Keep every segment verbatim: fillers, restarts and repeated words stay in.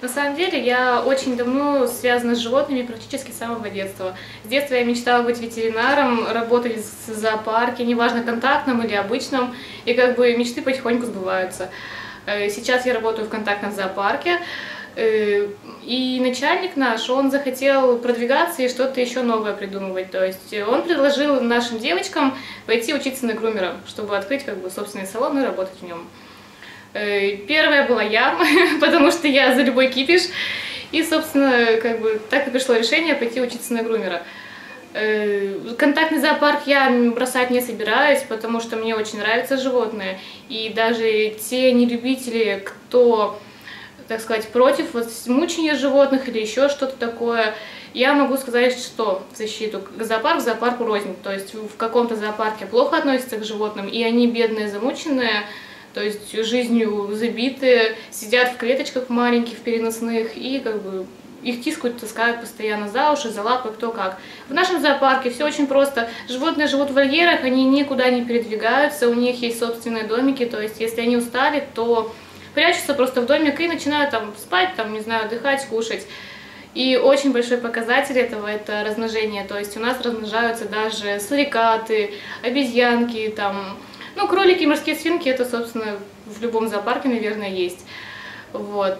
На самом деле я очень давно связана с животными практически с самого детства. С детства я мечтала быть ветеринаром, работать в зоопарке, неважно контактном или обычном, и как бы мечты потихоньку сбываются. Сейчас я работаю в контактном зоопарке, и начальник наш, он захотел продвигаться и что-то еще новое придумывать. То есть он предложил нашим девочкам пойти учиться на грумера, чтобы открыть как бы собственный салон и работать в нем. Первая была я, потому что я за любой кипиш. И, собственно, как бы так и пришло решение пойти учиться на грумера. Контактный зоопарк я бросать не собираюсь, потому что мне очень нравятся животные. И даже те нелюбители, кто, так сказать, против вот мучения животных или еще что-то такое, я могу сказать, что в защиту зоопарк зоопарку рознь. То есть в каком-то зоопарке плохо относятся к животным, и они бедные, замученные, то есть жизнью забитые, сидят в клеточках маленьких, переносных, и как бы их тискают, таскают постоянно за уши, за лапы, кто как. В нашем зоопарке все очень просто. Животные живут в вольерах, они никуда не передвигаются, у них есть собственные домики, то есть если они устали, то прячутся просто в домик и начинают там спать, там, не знаю, отдыхать, кушать. И очень большой показатель этого – это размножение, то есть у нас размножаются даже сурикаты, обезьянки, там, ну, кролики и морские свинки, это, собственно, в любом зоопарке, наверное, есть. Вот.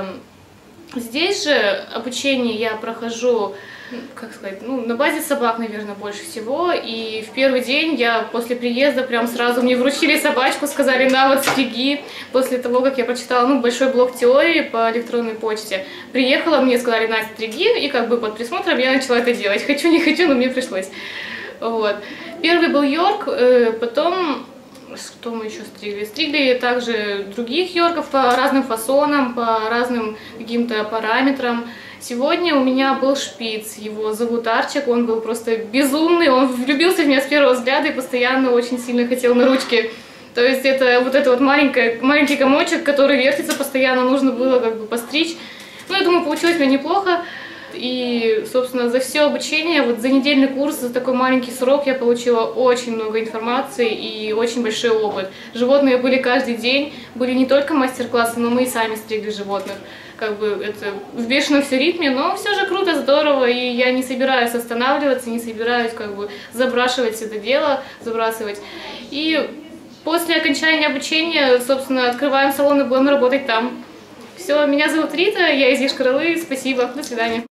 Здесь же обучение я прохожу, как сказать, ну, на базе собак, наверное, больше всего. И в первый день я после приезда прям сразу мне вручили собачку, сказали: на, вот стриги. После того, как я прочитала, ну, большой блок теории по электронной почте, приехала, мне сказали: на, стриги, и как бы под присмотром я начала это делать. Хочу, не хочу, но мне пришлось. Вот. Первый был Йорк, потом... Что мы еще стригли? Стригли также других йорков по разным фасонам, по разным каким-то параметрам. Сегодня у меня был шпиц, его зовут Арчик, он был просто безумный, он влюбился в меня с первого взгляда и постоянно очень сильно хотел на ручки. То есть это вот это вот маленький, маленький комочек, который вертится постоянно, нужно было как бы постричь. Ну, я думаю, получилось у меня неплохо. И, собственно, за все обучение, вот за недельный курс, за такой маленький срок я получила очень много информации и очень большой опыт. Животные были каждый день, были не только мастер-классы, но мы и сами стригли животных. Как бы это в бешеном все ритме, но все же круто, здорово, и я не собираюсь останавливаться, не собираюсь как бы забрасывать это дело, забрасывать. И после окончания обучения, собственно, открываем салон и будем работать там. Все, меня зовут Рита, я из Йошкар-Олы, спасибо, до свидания.